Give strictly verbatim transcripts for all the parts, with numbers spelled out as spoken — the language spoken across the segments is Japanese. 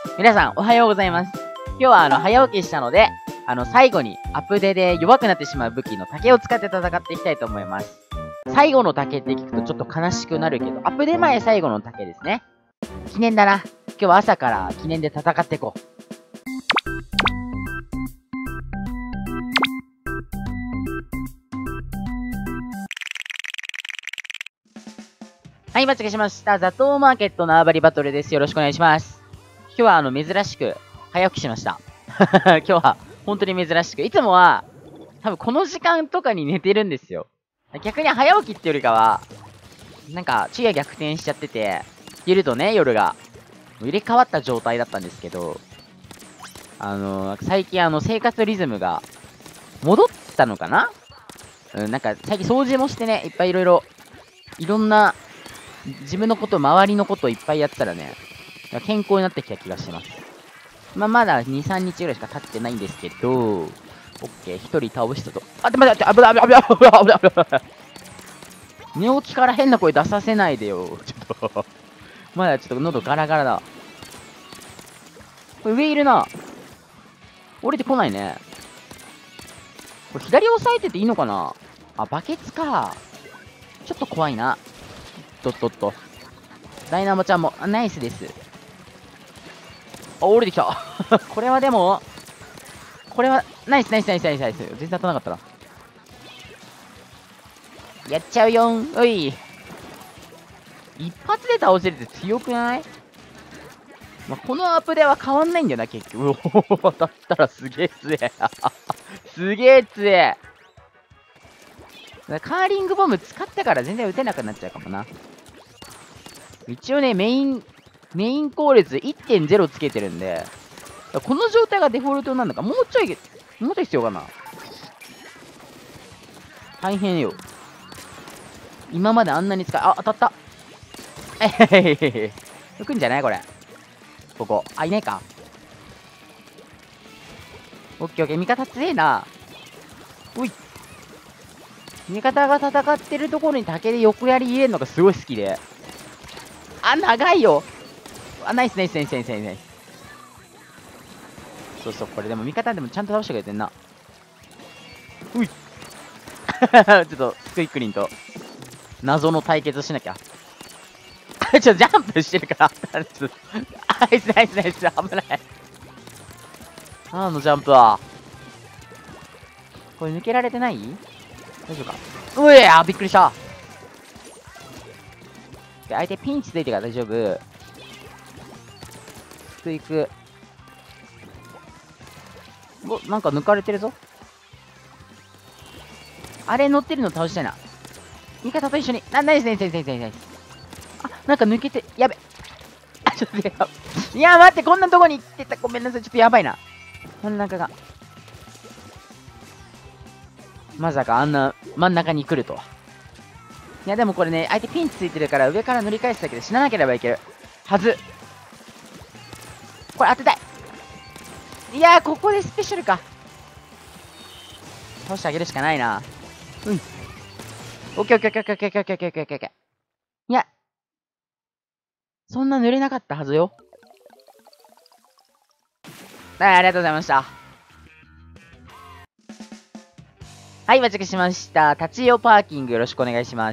皆さん、おはようございます。今日はあの、早起きしたので、あの、最後にアップデで弱くなってしまう武器の竹を使って戦っていきたいと思います。最後の竹って聞くとちょっと悲しくなるけど、アップデ前最後の竹ですね。記念だな。今日は朝から記念で戦っていこう。はい、間違えしました。ザトウマーケット縄張りバトルです。よろしくお願いします。今日はあの、珍しく、早起きしました。今日は、本当に珍しく。いつもは、多分この時間とかに寝てるんですよ。逆に早起きってよりかは、なんか、昼夜逆転しちゃってて、昼とね、夜が、入れ替わった状態だったんですけど、あのー、最近あの、生活リズムが、戻ったのかな。うん、なんか、最近掃除もしてね、いっぱいいろいろ、いろんな、自分のこと、周りのことをいっぱいやったらね、健康になってきた気がします。まあ、まだに、さんにちぐらいしか経ってないんですけど、オッケー、ひとり倒したと。あ、待って、危ない、危ない、危ない、危ない、危ない、危ない。寝起きから変な声出させないでよ。ちょっと。まだちょっと喉ガラガラだ。これ上いるな。降りてこないね。これ左押さえてていいのかなあ、バケツか。ちょっと怖いな。とっとっと。ダイナモちゃんも、あ、ナイスです。あ、降りてきた。これはでも、これは、ナイスナイスナイスナイスナイス。全然当たらなかったな。やっちゃうよん。おい。一発で倒せるって強くない？まあ、このアップでは変わんないんだよな、結局。うおだったらすげえ強え。すげえ強え。カーリングボム使ってから全然撃てなくなっちゃうかもな。一応ね、メイン、メイン効率 いってんゼロ つけてるんで、この状態がデフォルトなんだから、もうちょい、もうちょい必要かな。大変よ。今まであんなに使い、あ、当たった。えへへへへ。浮くんじゃないこれ。ここ。あ、いないか。オッケーオッケー。味方強えな。おい。味方が戦ってるところに竹で横やり入れるのがすごい好きで。あ、長いよ。あ、ナイスナイスナイスナイスナイスナイス。そうそう、これでも味方でもちゃんと倒してくれてんな。うい。ちょっと、スクイックリンと、謎の対決しなきゃ。ちょっとジャンプしてるから。ちょっと、ナイスナイスナイス、危ない。あのジャンプは。これ抜けられてない？大丈夫か？うえー、びっくりした。相手ピンチついてから大丈夫。スクイック。お、なんか抜かれてるぞ。あれ乗ってるの倒したいな。味方と一緒に。な、ナイスナイスナイスナイスナイス。あ、なんか抜けて、やべ。あ、ちょっとやばい。いや、待って、こんなとこに行ってた。ごめんなさい、ちょっとやばいな。真ん中が。まさかあんな真ん中に来るとは。いや、でもこれね、相手ピンチついてるから上から乗り返すだけで死ななければいける。はず。これ当てたい。いやー、ここでスペシャルか。倒してあげるしかないな。うん。オッケーオッケーオッケーオッケーオッケーオッケーオッケーオッケーオッケーオッケー。いや、そんな濡れなかったはずよ。はい、ありがとうございました。はい、到着しました。立ち寄パーキングよろしくお願いします。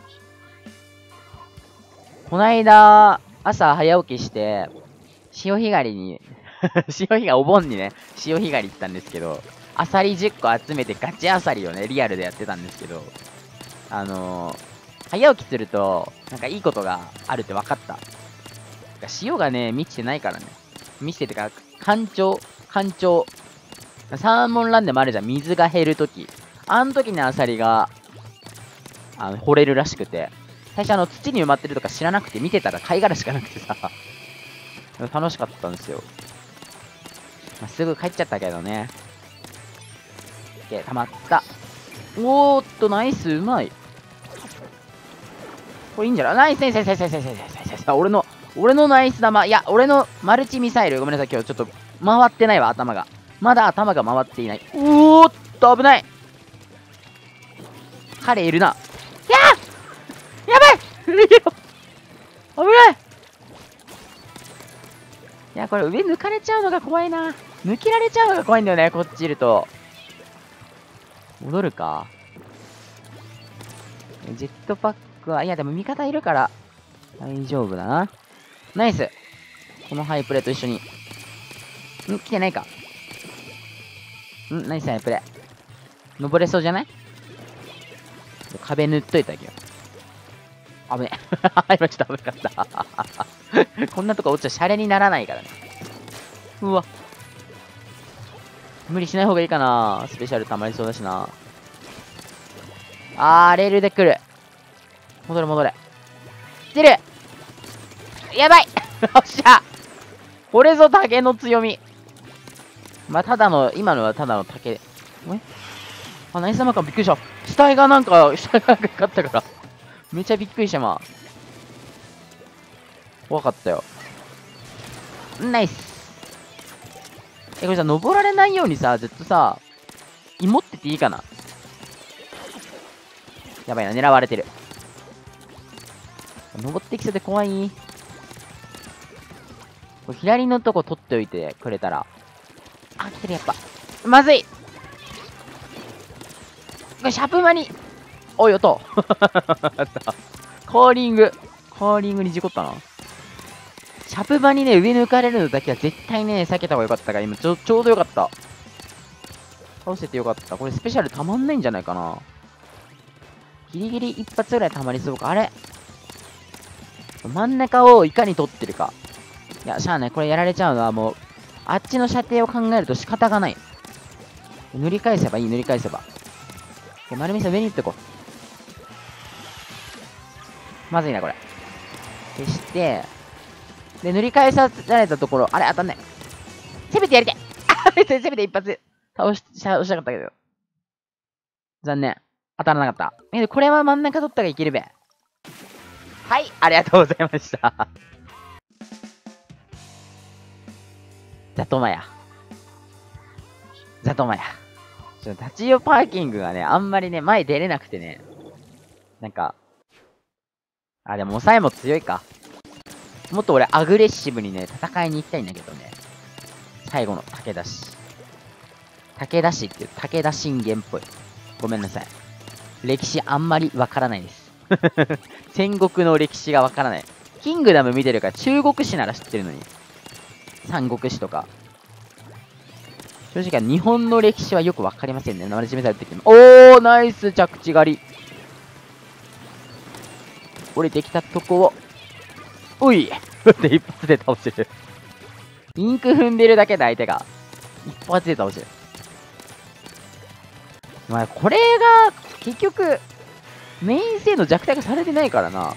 こないだ、朝早起きして、潮干狩りに、潮干狩り、お盆にね、潮干狩り行ったんですけど、アサリじゅっこ集めてガチアサリをね、リアルでやってたんですけど、あのー、早起きすると、なんかいいことがあるって分かった。潮がね、満ちてないからね。満ちててか、干潮、干潮。サーモンランでもあるじゃん、水が減るとき。あの時にアサリが、あの、掘れるらしくて。最初あの、土に埋まってるとか知らなくて見てたら貝殻しかなくてさ。楽しかったんですよ。まあ、すぐ帰っちゃったけどね。オッケー、溜まった。おーっと、ナイス、うまい。これいいんじゃない？ナイス、ナイス、ナイス、ナイス、ナイス、ナイス、ナイス、ナイス。俺の、俺のナイス玉。いや、俺のマルチミサイル。ごめんなさい、今日ちょっと回ってないわ、頭が。まだ頭が回っていない。おーっと、危ない。彼いるな。いやーやばい危ないいや、これ上抜かれちゃうのが怖いな。抜けられちゃうのが怖いんだよね、こっちいると。戻るか。ジェットパックは、いやでも味方いるから、大丈夫だな。ナイス。このハイプレと一緒に。ん、来てないか。ん、ナイスハイプレ。登れそうじゃない？壁塗っといてあげよう。危ねえ。今ちょっと危なかった。こんなとこ落ちたらシャレにならないからね。うわ。無理しない方がいいかな。スペシャル溜まりそうだしな。あー、レールで来る。戻れ戻れ。来てる。やばい。よっしゃ。これぞ竹の強み。まあ、ただの、今のはただの竹。えあ、ナイスマカンびっくりした。死体がなんか、死体がかかったから。めちゃびっくりした、まあ。怖かったよ。ナイス。え、これさ、登られないようにさ、ずっとさ、芋ってていいかな？やばいな、狙われてる。登ってきそうで怖い。これ左のとこ取っておいてくれたら。あ、来てる、やっぱ。まずい。これ、シャープマに。おい、音。カーリング。カーリングに事故ったな。シャプバにね、上抜かれるのだけは絶対ね、避けた方がよかったから、今ちょ、ちょうどよかった。倒せてよかった。これスペシャルたまんないんじゃないかな。ギリギリ一発ぐらいたまりそうか。あれ真ん中をいかに取ってるか。いや、しゃあない。これやられちゃうのはもう、あっちの射程を考えると仕方がない。塗り返せばいい、塗り返せば。で、丸みさん上に行ってこう。まずいな、これ。消して、で、塗り返されたところ、あれ当たんない。せめてやりたい。あせめて一発倒し、倒したかったけど。残念。当たらなかった。え、これは真ん中取ったらいけるべ。はい、ありがとうございました。ザトマヤ。ザトマヤ。ちょっと立ち寄パーキングがね、あんまりね、前出れなくてね。なんか、あ、でも抑えも強いか。もっと俺アグレッシブにね、戦いに行きたいんだけどね。最後の武田氏。武田氏っていう武田信玄っぽい。ごめんなさい。歴史あんまりわからないです。戦国の歴史がわからない。キングダム見てるから中国史なら知ってるのに。三国史とか。正直日本の歴史はよくわかりませんね。なじめされてきて。おー、ナイス着地狩り。降りてきたとこを。おいって一発で倒してる。インク踏んでるだけで相手が。一発で倒してる。まあ、これが、結局、メイン性の弱体化されてないからな。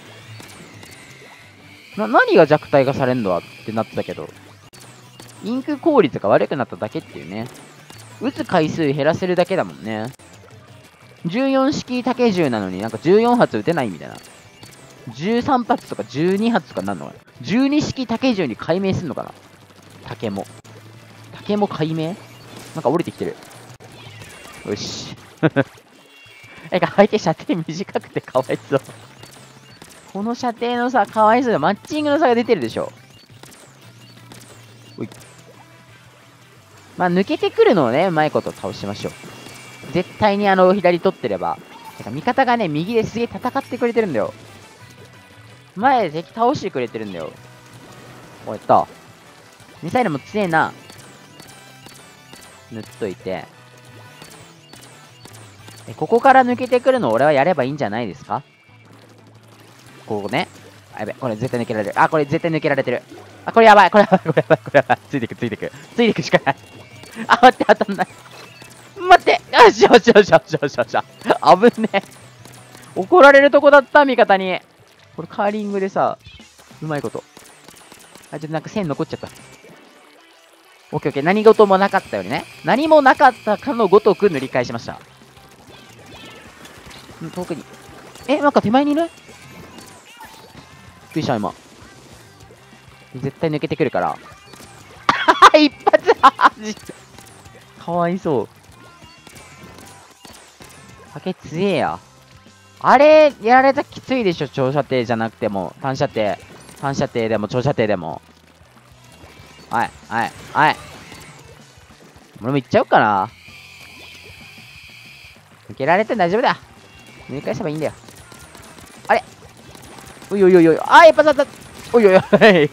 な、何が弱体化されんのってなってたけど。インク効率が悪くなっただけっていうね。撃つ回数減らせるだけだもんね。じゅうよん式竹銃なのになんかじゅうよん発撃てないみたいな。じゅうさん発とかじゅうに発とかなんのかな。じゅうに式竹銃に改名すんのかな。竹も。竹も改名なんか降りてきてる。よし。え、相手射程短くてかわいそう。この射程のさ、かわいそうだ。マッチングの差が出てるでしょ。おい。まあ、抜けてくるのをね、うまいこと倒しましょう。絶対にあの、左取ってれば。てか味方がね、右ですげえ戦ってくれてるんだよ。前で敵倒してくれてるんだよ。おい、やった。ミサイルも強えな。塗っといて。え、ここから抜けてくるの俺はやればいいんじゃないですか？ここね。あ、やべ、これ絶対抜けられる。あ、これ絶対抜けられてる。あ、これやばい、これやばい、これやばい、これやばい。ついてく、ついてく。ついてくしかない。あ、待って、当たんない。待ってよしよしよしよしよしよし。危ねえ。怒られるとこだった、味方に。これカーリングでさ、うまいこと。あ、ちょっとなんか線残っちゃった。オッケーオッケー。何事もなかったよりね。何もなかったかのごとく塗り返しました。うん、遠くに。え、なんか手前にいる？びっくりした、今。絶対抜けてくるから。一発かわいそう。竹強えや。あれ、やられたらきついでしょ、長射程じゃなくても。短射程。短射程でも長射程でも。 はい、はい、はい。俺も行っちゃおうかな。受けられて大丈夫だ。抜き返せばいいんだよ。あれおいおいおいおい。あー、やっぱだった。おいおいおい。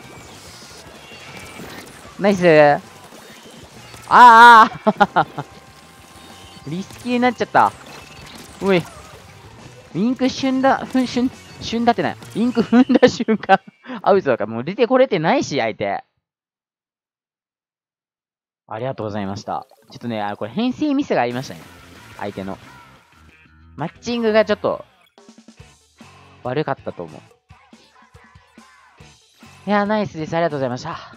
ナイスー。あーあー。リスキーになっちゃった。おい。ウィンク旬だ、ふん、旬、旬だってない。ウィンク踏んだ瞬間。アウトだからもう出てこれてないし、相手。ありがとうございました。ちょっとね、あこれ編成ミスがありましたね。相手の。マッチングがちょっと、悪かったと思う。いやー、ナイスです。ありがとうございました。